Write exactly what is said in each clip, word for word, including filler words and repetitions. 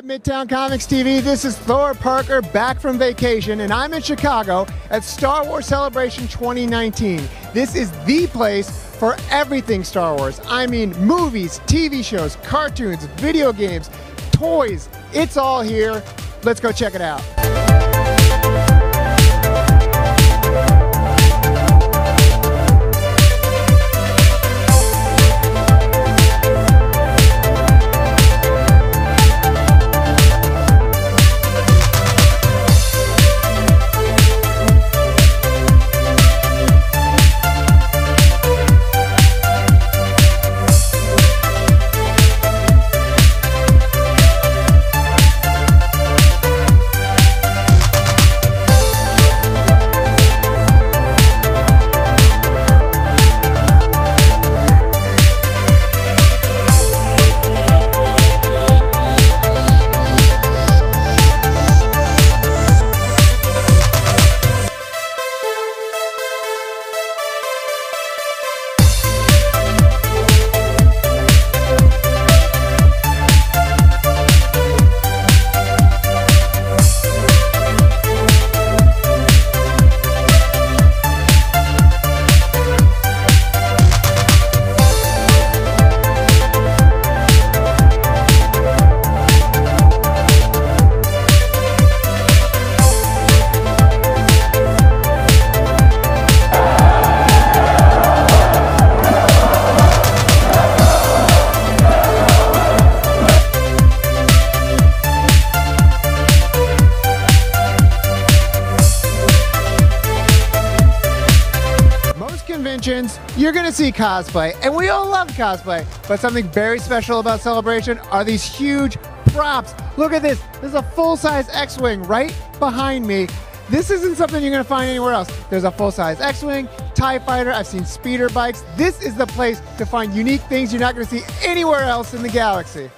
Midtown Comics T V? This is Thor Parker back from vacation, and I'm in Chicago at Star Wars Celebration twenty nineteen. This is the place for everything Star Wars. I mean movies, T V shows, cartoons, video games, toys. It's all here. Let's go check it out. You're gonna see cosplay, and we all love cosplay, but something very special about Celebration are these huge props. Look at this. There's a full-size X-Wing right behind me. This isn't something you're gonna find anywhere else. There's a full-size X-Wing, TIE Fighter, I've seen speeder bikes. This is the place to find unique things you're not gonna see anywhere else in the galaxy.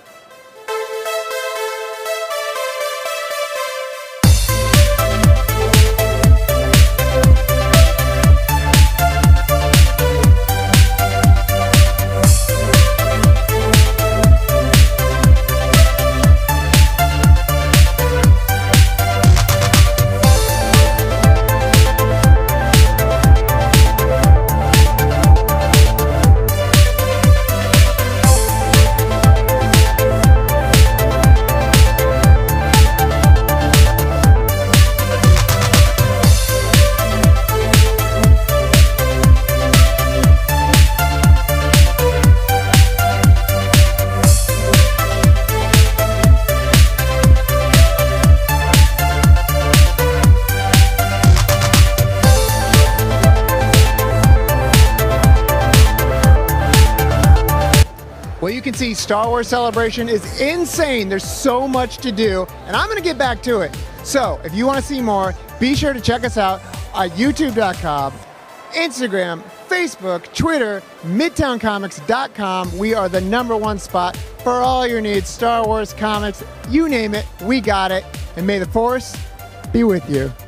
Well, you can see Star Wars Celebration is insane. There's so much to do, and I'm gonna get back to it. So if you wanna see more, be sure to check us out at youtube dot com, Instagram, Facebook, Twitter, midtown comics dot com. We are the number one spot for all your needs, Star Wars, comics, you name it, we got it. And may the Force be with you.